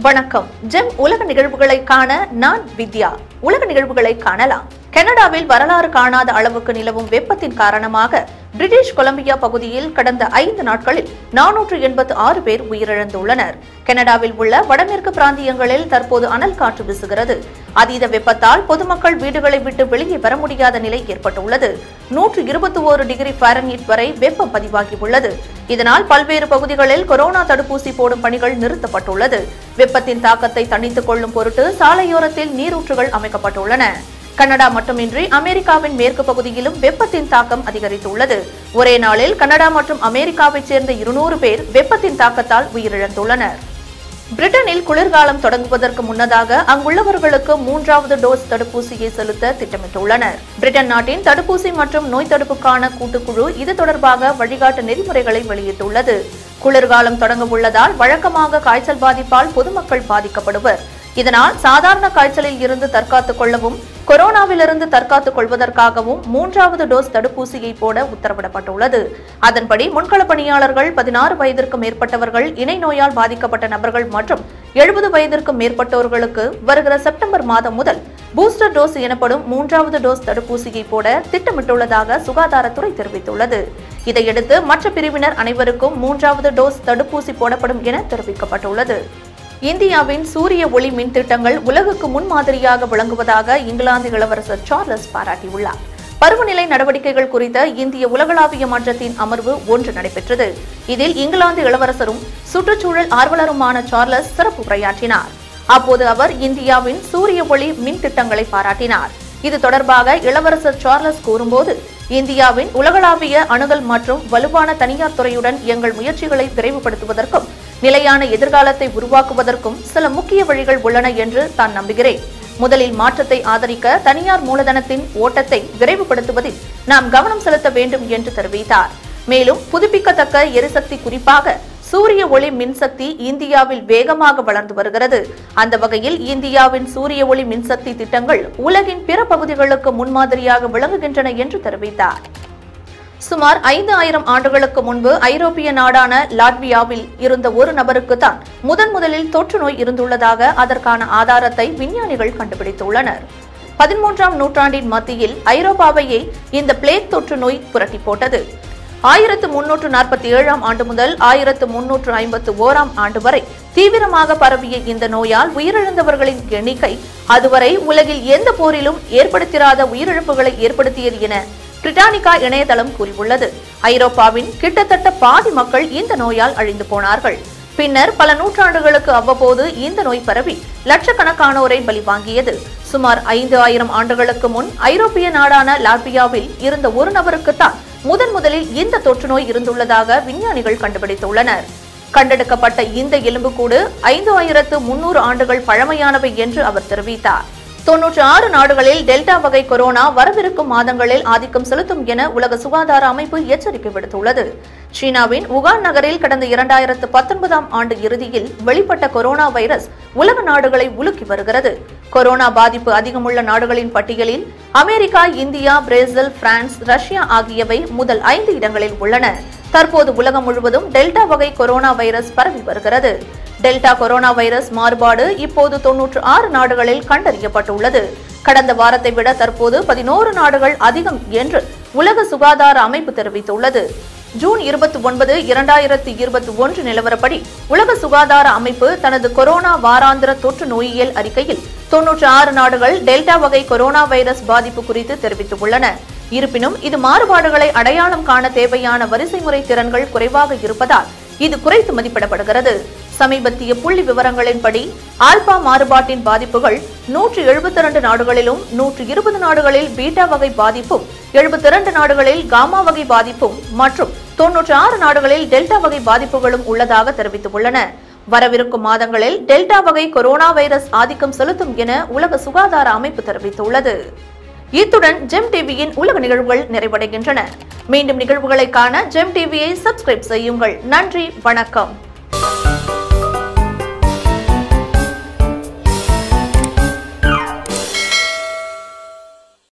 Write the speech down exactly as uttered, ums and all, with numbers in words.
வணக்கம். ஜெம் உலக நிகழ்வுகளை காண நான் வித்யா. உலக நிகழ்வுகளை காணலாம். கனடாவில் வரலாறு காணாத அளவுக்கு நிலவும் வெப்பத்தின் காரணமாக பிரிட்டிஷ் கொலம்பியா பகுதியில் கடந்த ஐந்து நாட்களில் நானூற்று எண்பத்து ஆறு பேர் உயிரிழந்துள்ளனர். கனடாவில் உள்ள வடமேற்கு பிராந்தியங்களில் தற்போது அனல் காற்று வீசுகிறது. அதீத வெப்பத்தால் பொதுமக்கள் வீடுகளை விட்டு வெளியே வர முடியாத நிலை ஏற்பட்டுள்ளது. நூற்று இருபத்தி ஓரு டிகிரி ஃபாரன்ஹீட் வரை வெப்பம் பதிவாகியுள்ளது. இதனால் பல்வேறு பகுதிகளில் கொரோனா தடுப்பூசி போடும் பணிகள் நிறுத்தப்பட்டுள்ளது. வெப்பத்தின் தாக்கத்தை தணித்துக் கொள்ளும் பொருட்டு சாலையோரத்தில் நீரூற்றுகள் அமைக்கப்பட்டுள்ளன. கனடா மட்டுமின்றி அமெரிக்காவின் மேற்கு பகுதியிலும் வெப்பத்தின் தாக்கம் அதிகரித்துள்ளது. ஒரே நாளில் கனடா மற்றும் அமெரிக்காவைச் சேர்ந்த இருநூறு பேர் வெப்பத்தின் தாக்கத்தால் உயிரிழந்துள்ளனர். பிரிட்டனில் குளிர்காலம் தொடங்குவதற்கு முன்னதாக அங்குள்ளவர்களுக்கு மூன்றாவது டோஸ் தடுப்பூசியை செலுத்த திட்டமிட்டுள்ளனர். பிரிட்டன் நாட்டின் தடுப்பூசி மற்றும் நோய் தடுப்புக்கான கூட்டுக்குழு இது தொடர்பாக வழிகாட்டு நெறிமுறைகளை வெளியிட்டுள்ளது. குளிர்காலம் தொடங்க உள்ளதால் வழக்கமாக காய்ச்சல் பாதிப்பால் பொதுமக்கள் பாதிக்கப்படுவர். இதனால் சாதாரண காய்ச்சலில் இருந்து தற்காத்துக் கொள்ளவும் கொரோனாவிலிருந்து தற்காத்துக் கொள்வதற்காகவும் மூன்றாவது டோஸ் தடுப்பூசியை போட உத்தரவிடப்பட்டுள்ளது. அதன்படி முன்கள பணியாளர்கள், பதினாறு வயதிற்கு மேற்பட்டவர்கள், இணை நோயால் பாதிக்கப்பட்ட நபர்கள் மற்றும் எழுபது வயதிற்கும் மேற்பட்டோர்களுக்கு வருகிற செப்டம்பர் மாதம் முதல் பூஸ்டர் டோஸ் எனப்படும் மூன்றாவது டோஸ் தடுப்பூசியை போட திட்டமிட்டுள்ளதாக சுகாதாரத்துறை தெரிவித்துள்ளது. இதையடுத்து மற்ற பிரிவினர் அனைவருக்கும் மூன்றாவது டோஸ் தடுப்பூசி போடப்படும் என தெரிவிக்கப்பட்டுள்ளது. இந்தியாவின் சூரிய ஒளி மின் திட்டங்கள் உலகுக்கு முன்மாதிரியாக விளங்குவதாக இங்கிலாந்து இளவரசர் சார்லஸ் பாராட்டியுள்ளார். பருவநிலை நடவடிக்கைகள் குறித்த இந்திய உலகளாவிய மன்றத்தின் அமர்வு ஒன்று நடைபெற்றது. இதில் இங்கிலாந்து இளவரசரும் சுற்றுச்சூழல் ஆர்வலருமான சார்லஸ் சிறப்பு உரையாற்றினார். அப்போது அவர் இந்தியாவின் சூரிய ஒளி மின் திட்டங்களை பாராட்டினார். இது தொடர்பாக இளவரசர் சார்லஸ் கூறும்போது, இந்தியாவின் உலகளாவிய அணுகல் மற்றும் வலுவான தனியார் துறையுடன் எங்கள் முயற்சிகளை விரைவுபடுத்துவதற்கும் நிலையான எதிர்காலத்தை உருவாக்குவதற்கும் சில முக்கிய வழிகள் உள்ளன என்று தான் நம்புகிறேன். முதலில் மாற்றத்தை ஆதரிக்க தனியார் மூலதனத்தின் ஓட்டத்தை விரைவுபடுத்துவதில் நாம் கவனம் செலுத்த வேண்டும் என்று தெரிவித்தார். மேலும் புதுப்பிக்கத்தக்க எரிசக்தி, குறிப்பாக சூரிய ஒளி மின்சக்தி இந்தியாவில் வேகமாக வளர்ந்து வருகிறது. அந்த வகையில் இந்தியாவின் சூரிய ஒளி மின்சக்தி திட்டங்கள் உலகின் பிற பகுதிகளுக்கு முன்மாதிரியாக விளங்குகின்றன என்று தெரிவித்தார். சுமார் ஐந்து ஆயிரம் ஆண்டுகளுக்கு முன்பு ஐரோப்பிய நாடான லாட்வியாவில் இருந்த ஒரு நபருக்கு தான் முதன் முதலில் தொற்று நோய் இருந்துள்ளதாக அதற்கான ஆதாரத்தை விஞ்ஞானிகள் கண்டுபிடித்துள்ளனர். பதிமூன்றாம் நூற்றாண்டின் மத்தியில் ஐரோப்பாவையே இந்த பிளேக் தொற்று நோய் புரட்டி போட்டது. ஆயிரத்து முன்னூற்று நாற்பத்தி ஏழாம் ஆண்டு முதல் ஆயிரத்து முன்னூற்று ஐம்பத்து ஓராம் ஆண்டு வரை தீவிரமாக பரவிய இந்த நோயால் உயிரிழந்தவர்களின் எண்ணிக்கை அதுவரை உலகில் எந்த போரிலும் ஏற்படுத்திராத உயிரிழப்புகளை ஏற்படுத்தியது என பிரிட்டானிகா இணையதளம் கூறியுள்ளது. ஐரோப்பாவின் கிட்டத்தட்ட பாதி மக்கள் இந்த நோயால் அழிந்து போனார்கள். பின்னர் பல நூற்றாண்டுகளுக்கு அவ்வப்போது இந்த நோய் பரவி லட்சக்கணக்கானோரை பலி வாங்கியது. சுமார் ஐந்து ஆயிரம் ஆண்டுகளுக்கு முன் ஐரோப்பிய நாடான லாட்வியாவில் இருந்த ஒரு நபருக்குத்தான் முதன் முதலில் இந்த தொற்று நோய் இருந்துள்ளதாக விஞ்ஞானிகள் கண்டுபிடித்துள்ளனர். கண்டெடுக்கப்பட்ட இந்த எலும்புக்கூடு ஐந்து ஆயிரத்து முன்னூறு ஆண்டுகள் பழமையானவை என்று அவர் தெரிவித்தார். தொன்னூற்று ஆறு நாடுகளில் டெல்டா வகை கொரோனா வரவிருக்கும் மாதங்களில் ஆதிக்கம் செலுத்தும் என உலக சுகாதார அமைப்பு எச்சரிக்கை விடுத்துள்ளது. சீனாவின் உகான் நகரில் கடந்த இரண்டாயிரத்து பத்தொன்பதாம் ஆண்டு இறுதியில் வெளிப்பட்ட கொரோனா வைரஸ் உலக நாடுகளை உலுக்கி வருகிறது. கொரோனா பாதிப்பு அதிகமுள்ள நாடுகளின் பட்டியலில் America, India, Brazil, France, Russia ஆகியவை முதல் ஐந்து இடங்களில் உள்ளன. தற்போது உலகம் முழுவதும் டெல்டா வகை கொரோனா வைரஸ் பரவி வருகிறது. டெல்டா கொரோனா வைரஸ் மாறுபாடு இப்போது தொன்னூற்று ஆறு நாடுகளில் கண்டறியப்பட்டுள்ளது. கடந்த வாரத்தை விட தற்போது பதினோரு நாடுகள் அதிகம் என்று உலக சுகாதார அமைப்பு தெரிவித்துள்ளது. ஜூன் இருபத்தி ஒன்பது இரண்டாயிரத்தி இருபத்தி ஒன்று நிலவரப்படி உலக சுகாதார அமைப்பு தனது கொரோனா வாராந்திர தொற்று நோயியல் அறிக்கையில் தொன்னூற்று ஆறு நாடுகள் டெல்டா வகை கொரோனா வைரஸ் பாதிப்பு குறித்து தெரிவித்துள்ளன. இருப்பினும் இது மாறுபாடுகளை அடையாளம் காண தேவையான வரிசைமுறை திறன்கள் குறைவாக இருப்பதால் இது குறைத்து மதிப்பிடப்படுகிறது. சமீபத்திய புள்ளி விவரங்களின்படி ஆல்பா மாறுபாட்டின் பாதிப்புகள் நூற்று எழுபத்தி இரண்டு நாடுகளிலும், நூற்று இருபது நாடுகளில் பீட்டா வகை பாதிப்பும், எழுபத்தி இரண்டு நாடுகளில் காமா வகை பாதிப்பும் மற்றும் தொன்னூற்று ஆறு நாடுகளில் டெல்டா வகை பாதிப்புகளும் உள்ளதாக தெரிவித்துள்ளன. வரவிருக்கும் மாதங்களில் டெல்டா வகை கொரோனா வைரஸ் ஆதிக்கம் செலுத்தும் என உலக சுகாதார அமைப்பு தெரிவித்துள்ளது. இத்துடன் ஜெம் டிவியின் உலக நிகழ்வுகள் நிறைவடைகின்றன. மீண்டும் நிகழ்வுகளை காண ஜெம் டிவியை சப்ஸ்கிரைப் செய்யுங்கள். நன்றி, வணக்கம்.